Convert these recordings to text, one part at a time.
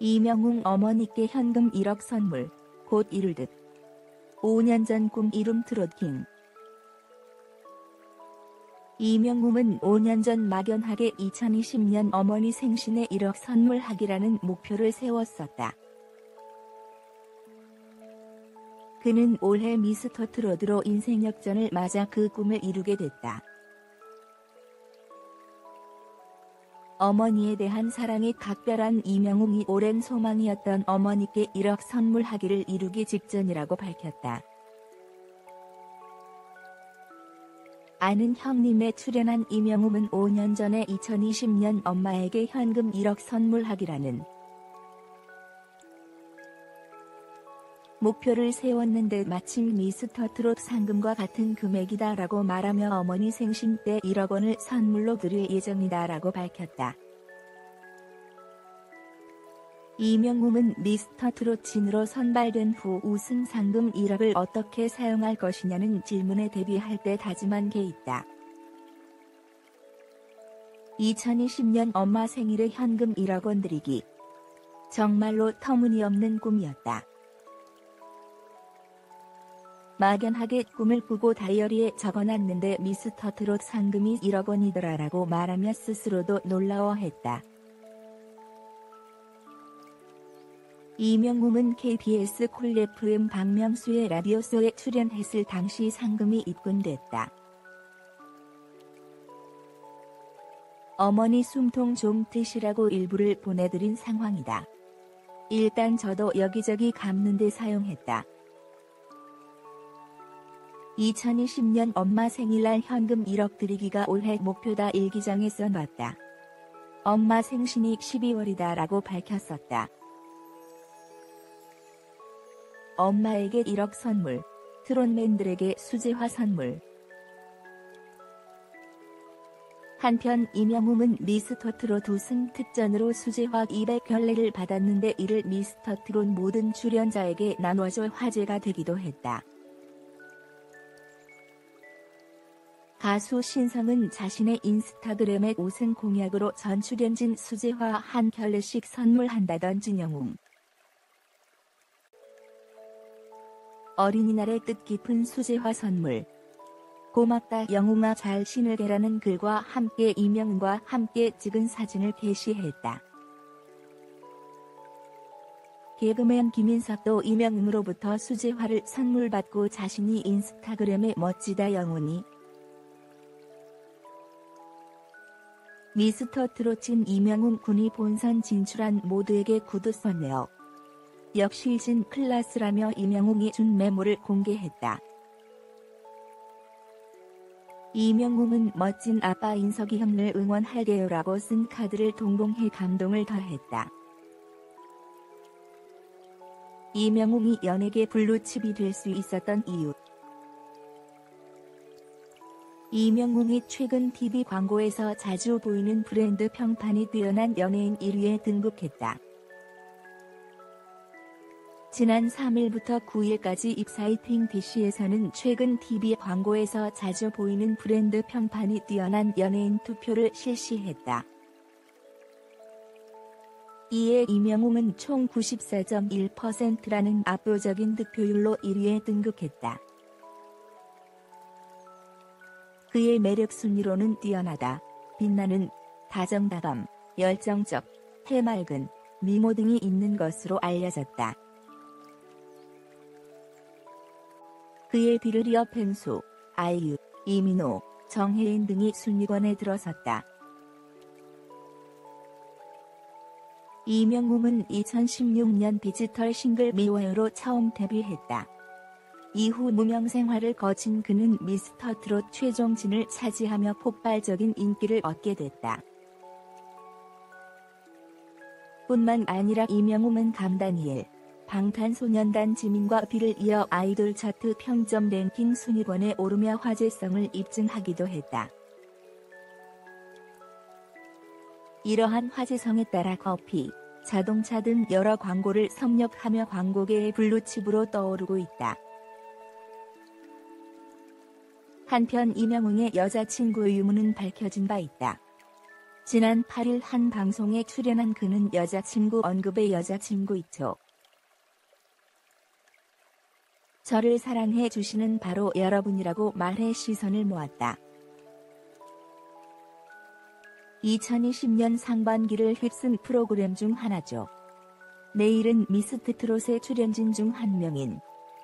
이명웅 어머니께 현금 1억 선물, 곧 이룰 듯. 5년 전 꿈 이룸 트롯킹. 이명웅은 5년 전 막연하게 2020년 어머니 생신에 1억 선물하기라는 목표를 세웠었다. 그는 올해 미스터 트롯으로 인생 역전을 맞아 그 꿈을 이루게 됐다. 어머니에 대한 사랑이 각별한 이명웅이 오랜 소망이었던 어머니께 1억 선물하기를 이루기 직전이라고 밝혔다. 아는 형님에 출연한 이명웅은 5년 전에 2020년 엄마에게 현금 1억 선물하기라는 목표를 세웠는데 마침 미스터 트롯 상금과 같은 금액이다라고 말하며 어머니 생신 때 1억 원을 선물로 드릴 예정이다라고 밝혔다. 이명웅은 미스터 트롯 진으로 선발된 후 우승 상금 1억을 어떻게 사용할 것이냐는 질문에 대비할 때 다짐한 게 있다. 2020년 엄마 생일에 현금 1억 원 드리기. 정말로 터무니없는 꿈이었다. 막연하게 꿈을 꾸고 다이어리에 적어놨는데 미스터 트롯 상금이 1억 원이더라라고 말하며 스스로도 놀라워했다. 이명웅은 KBS 쿨 FM 박명수의 라디오쇼에 출연했을 당시 상금이 입금됐다. 어머니 숨통 좀 트시라고 일부를 보내드린 상황이다. 일단 저도 여기저기 갚는데 사용했다. 2020년 엄마 생일날 현금 1억 드리기가 올해 목표다 일기장에 써놨다. 엄마 생신이 12월이다 라고 밝혔었다. 엄마에게 1억 선물, 트롯맨들에게 수제화 선물. 한편 이명웅은 미스터 트롯 우승 특전으로 수제화 200결례를 받았는데 이를 미스터 트롯 모든 출연자에게 나눠줘 화제가 되기도 했다. 가수 신성은 자신의 인스타그램에 우승 공약으로 전 출연진 수제화 1결례씩 선물한다던 진영웅. 어린이날의 뜻깊은 수제화 선물. 고맙다 영웅아 잘 신을게라는 글과 함께 이명웅과 함께 찍은 사진을 게시했다. 개그맨 김인석도 이명웅으로부터 수제화를 선물 받고 자신이 인스타그램에 멋지다 영훈이 미스터 트롯인 이명웅 군이 본선 진출한 모두에게 구두 썼네요. 역시 진 클라스라며 이명웅이 준 메모를 공개했다. 이명웅은 멋진 아빠 인석이 형을 응원할게요라고 쓴 카드를 동봉해 감동을 더했다. 이명웅이 연예계 블루칩이 될 수 있었던 이유. 이명웅이 최근 TV 광고에서 자주 보이는 브랜드 평판이 뛰어난 연예인 1위에 등극했다. 지난 3일부터 9일까지 익사이팅 DC에서는 최근 TV 광고에서 자주 보이는 브랜드 평판이 뛰어난 연예인 투표를 실시했다. 이에 이명웅은 총 94.1%라는 압도적인 득표율로 1위에 등극했다. 그의 매력 순위로는 뛰어나다, 빛나는, 다정다감, 열정적, 해맑은, 미모 등이 있는 것으로 알려졌다. 그의 뒤를 이어 펭수, 아이유, 이민호, 정혜인 등이 순위권에 들어섰다. 이명웅은 2016년 디지털 싱글 미워요로 처음 데뷔했다. 이후 무명 생활을 거친 그는 미스터 트롯 최종진을 차지하며 폭발적인 인기를 얻게 됐다. 뿐만 아니라 이명웅은 감다니엘, 방탄소년단 지민과 비를 이어 아이돌 차트 평점 랭킹 순위권에 오르며 화제성을 입증하기도 했다. 이러한 화제성에 따라 커피, 자동차 등 여러 광고를 섭렵하며 광고계의 블루칩으로 떠오르고 있다. 한편 이명웅의 여자친구 유무는 밝혀진 바 있다. 지난 8일 한 방송에 출연한 그는 여자친구 언급에 여자친구 있죠. 저를 사랑해 주시는 바로 여러분이라고 말해 시선을 모았다. 2020년 상반기를 휩쓴 프로그램 중 하나죠. 내일은 미스트트롯의 출연진 중 한 명인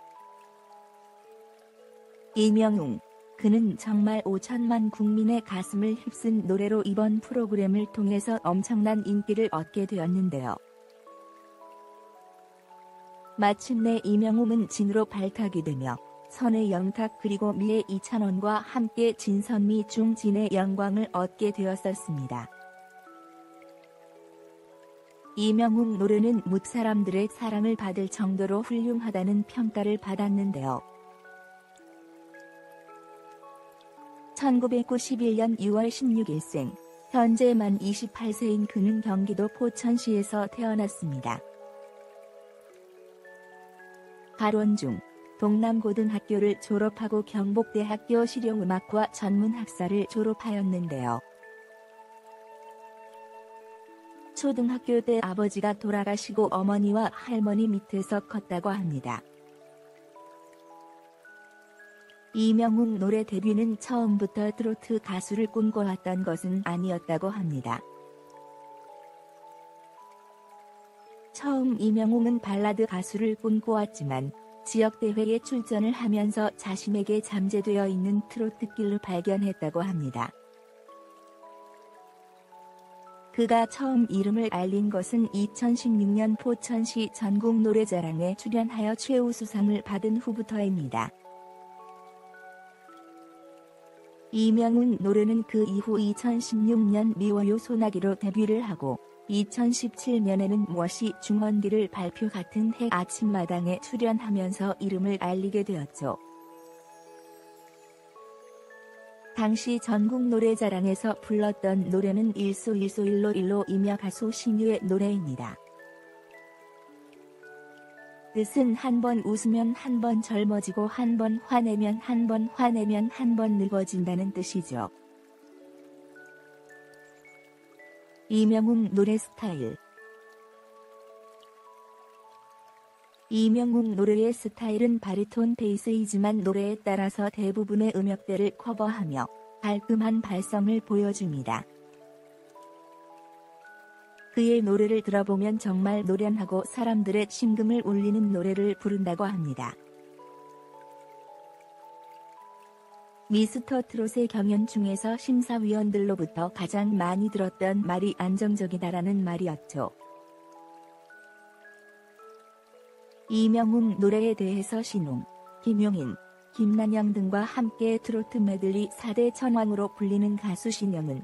이명웅. 그는 정말 5천만 국민의 가슴을 휩쓴 노래로 이번 프로그램을 통해서 엄청난 인기를 얻게 되었는데요. 마침내 이명웅은 진으로 발탁이 되며 선의 영탁 그리고 미의 이찬원과 함께 진선미 중진의 영광을 얻게 되었었습니다. 이명웅 노래는 뭇사람들의 사랑을 받을 정도로 훌륭하다는 평가를 받았는데요. 1991년 6월 16일생, 현재 만 28세인 그는 경기도 포천시에서 태어났습니다. 발원중, 동남고등학교를 졸업하고 경복대학교 실용음악과 전문학사를 졸업하였는데요. 초등학교 때 아버지가 돌아가시고 어머니와 할머니 밑에서 컸다고 합니다. 이명웅 노래 데뷔는 처음부터 트로트 가수를 꿈꿔왔던 것은 아니었다고 합니다. 처음 이명웅은 발라드 가수를 꿈꿔왔지만 지역대회에 출전을 하면서 자신에게 잠재되어 있는 트로트 길을 발견했다고 합니다. 그가 처음 이름을 알린 것은 2016년 포천시 전국노래자랑에 출연하여 최우수상을 받은 후부터입니다. 이명웅 노래는 그 이후 2016년 미워요 소나기로 데뷔를 하고 2017년에는 머시 중원기를 발표 같은 해 아침마당에 출연하면서 이름을 알리게 되었죠. 당시 전국노래자랑에서 불렀던 노래는 일소일소일로일로 이며 가수 신유의 노래입니다. 뜻은 한 번 웃으면 한 번 젊어지고 한 번 화내면 한 번 화내면 한 번 늙어진다는 뜻이죠. 이명웅 노래 스타일. 이명웅 노래의 스타일은 바리톤 베이스이지만 노래에 따라서 대부분의 음역대를 커버하며 깔끔한 발성을 보여줍니다. 그의 노래를 들어보면 정말 노련하고 사람들의 심금을 울리는 노래를 부른다고 합니다. 미스터트롯의 경연 중에서 심사위원들로부터 가장 많이 들었던 말이 안정적이다라는 말이었죠. 이명웅 노래에 대해서 신웅, 김용인, 김난영 등과 함께 트로트 메들리 4대 천왕으로 불리는 가수 신영은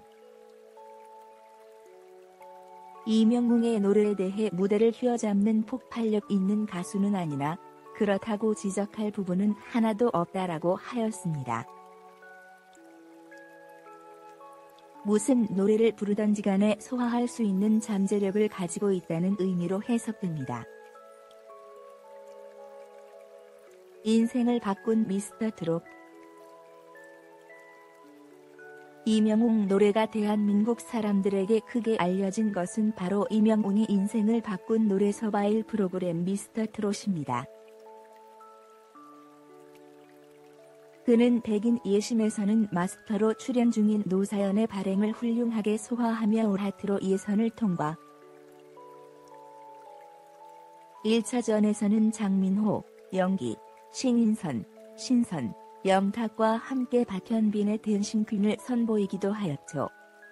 이명웅의 노래에 대해 무대를 휘어잡는 폭발력 있는 가수는 아니나 그렇다고 지적할 부분은 하나도 없다라고 하였습니다. 무슨 노래를 부르던지 간에 소화할 수 있는 잠재력을 가지고 있다는 의미로 해석됩니다. 인생을 바꾼 미스터트롯. 이명웅 노래가 대한민국 사람들에게 크게 알려진 것은 바로 이명웅이 인생을 바꾼 노래 서바일 프로그램 미스터트롯입니다. 그는 백인 예심에서는 마스터로 출연 중인 노사연의 발행을 훌륭하게 소화하며 올 하트로 예선을 통과. 1차전에서는 장민호, 영기, 신인선, 신선, 영탁과 함께 박현빈의 댄싱퀸을 선보이기도 하였죠.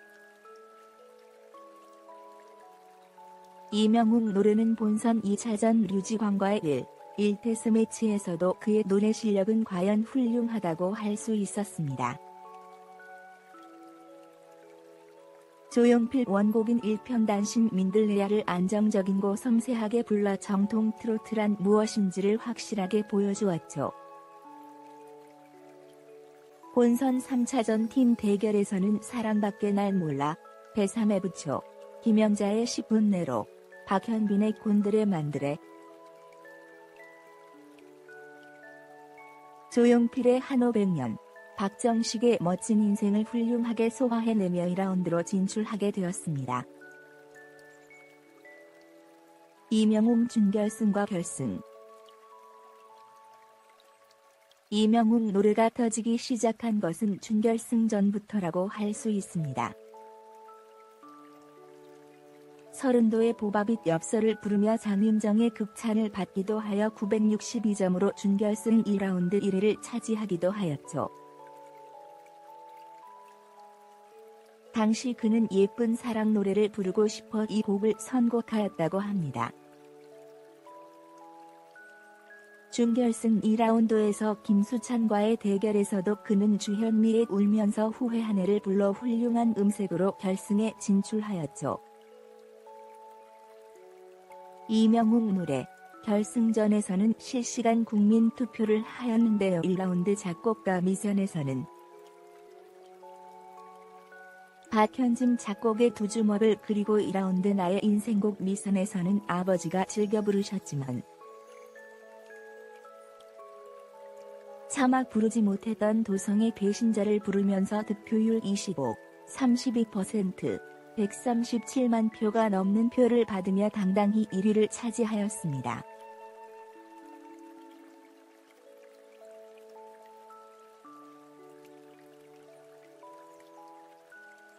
이명웅 노래는 본선 2차전 류지광과의 1테스 매치에서도 그의 노래 실력은 과연 훌륭하다고 할 수 있었습니다. 조용필 원곡인 일편단심 민들레야를 안정적이고 섬세하게 불러 정통 트로트란 무엇인지를 확실하게 보여주었죠. 본선 3차전 팀 대결에서는 사랑밖에 날 몰라, 배삼의 부초, 김영자의 10분 내로, 박현빈의 곤드레 만드레, 조용필의 한 500년, 박정식의 멋진 인생을 훌륭하게 소화해내며 2라운드로 진출하게 되었습니다. 이명웅 준결승과 결승. 이명웅 노래가 터지기 시작한 것은 준결승 전부터라고 할 수 있습니다. 서른도의 보바빗 엽서를 부르며 장윤정의 극찬을 받기도 하여 962점으로 준결승 2라운드 1위를 차지하기도 하였죠. 당시 그는 예쁜 사랑 노래를 부르고 싶어 이 곡을 선곡하였다고 합니다. 준결승 2라운드에서 김수찬과의 대결에서도 그는 주현미의 울면서 후회하네를 불러 훌륭한 음색으로 결승에 진출하였죠. 이명웅 노래 결승전에서는 실시간 국민 투표를 하였는데요. 1라운드 작곡가 미선에서는 박현진 작곡의 두 주먹을, 그리고 2라운드 나의 인생곡 미선에서는 아버지가 즐겨 부르셨지만 차마 부르지 못했던 도성의 배신자를 부르면서 득표율 25, 32%, 137만 표가 넘는 표를 받으며 당당히 1위를 차지하였습니다.